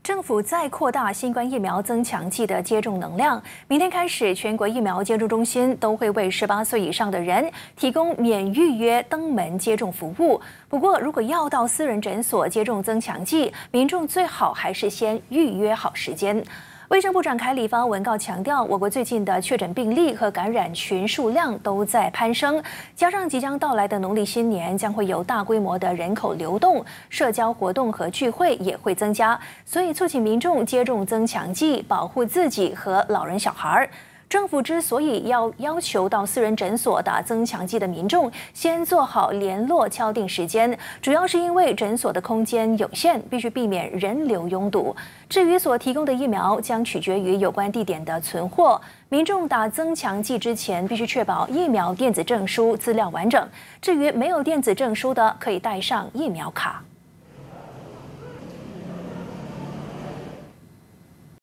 政府再扩大新冠疫苗增强剂的接种能量，明天开始，全国疫苗接种中心都会为18岁以上的人提供免预约登门接种服务。不过，如果要到私人诊所接种增强剂，民众最好还是先预约好时间。卫生部长凯里发文告强调，我国最近的确诊病例和感染群数量都在攀升，加上即将到来的农历新年，将会有大规模的人口流动，社交活动和聚会也会增加，所以促请民众接种增强剂，保护自己和老人小孩。政府之所以要求到私人诊所打增强剂的民众先做好联络敲定时间，主要是因为诊所的空间有限，必须避免人流拥堵。至于所提供的疫苗，将取决于有关地点的存货。民众打增强剂之前，必须确保疫苗电子证书资料完整。至于没有电子证书的，可以带上疫苗卡。